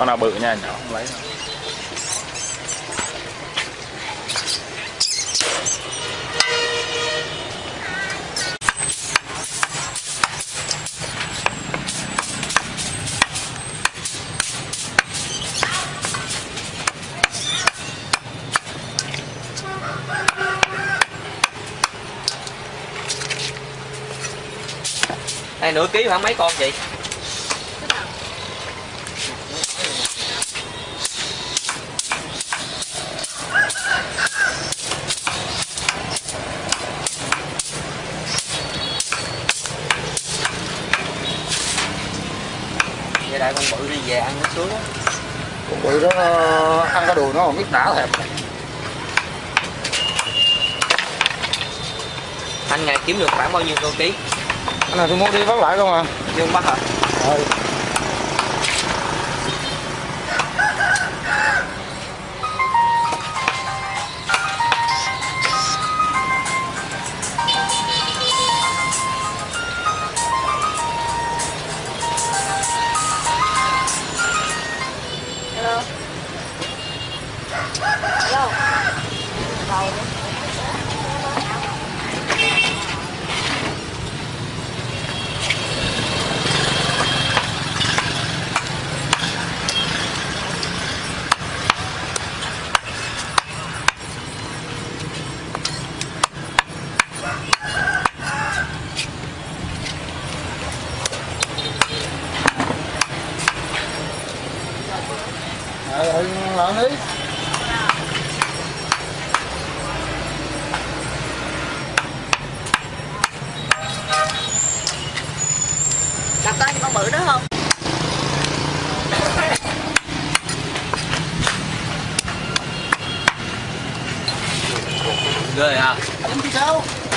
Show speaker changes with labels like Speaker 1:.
Speaker 1: Con nào bự nha, nhỏ không lấy.
Speaker 2: Đây nửa ký khoảng mấy con chị? Vậy đại con bự đi về ăn nó sướng á.
Speaker 3: Con bự đó ăn cái đùi nó không biết đã thèm.
Speaker 2: Anh ngày kiếm được khoảng bao nhiêu con ký?
Speaker 3: Cái này tôi muốn đi bắt lại không à?
Speaker 2: Dương bắt hả?
Speaker 3: Rồi.
Speaker 4: Hello. Hello. Cầu.
Speaker 3: Làm đi.
Speaker 4: Đặt tên con bự đó không?
Speaker 2: Ghê à.
Speaker 3: Anh thì sao?